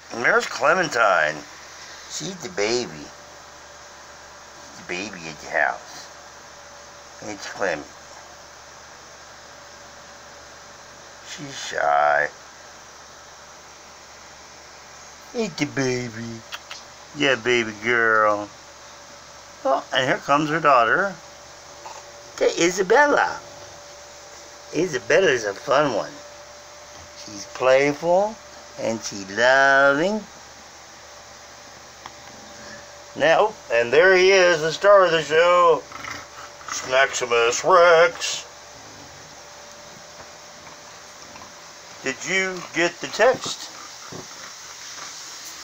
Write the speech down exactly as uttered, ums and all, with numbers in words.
And there's Clementine. She's the baby. She's the baby at the house. It's Clem. She's shy. Ain't the baby. Yeah, baby girl. Oh, and here comes her daughter. The Isabella. Isabella's a fun one. She's playful and she's loving. Now, and there he is, the star of the show, Snaxamus Rexc. Did you get the text?